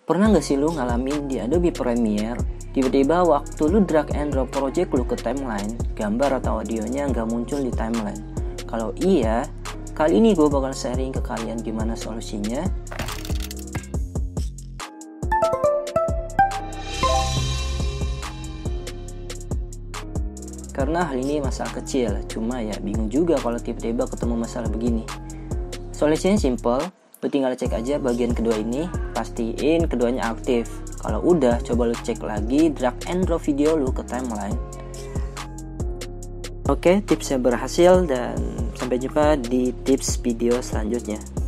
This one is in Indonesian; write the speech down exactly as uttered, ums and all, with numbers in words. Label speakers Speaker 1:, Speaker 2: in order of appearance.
Speaker 1: Pernah gak sih lu ngalamin di Adobe Premiere, tiba-tiba waktu lu drag and drop project lu ke timeline, gambar atau audionya nggak muncul di timeline? Kalau iya, kali ini gue bakal sharing ke kalian gimana solusinya. Karena hal ini masalah kecil, cuma ya bingung juga kalau tiba-tiba ketemu masalah begini. Solusinya simple, lu tinggal cek aja bagian kedua ini, pastiin keduanya aktif. Kalau udah, coba lu cek lagi drag and drop video lu ke timeline. Oke, tipsnya berhasil dan sampai jumpa di tips video selanjutnya.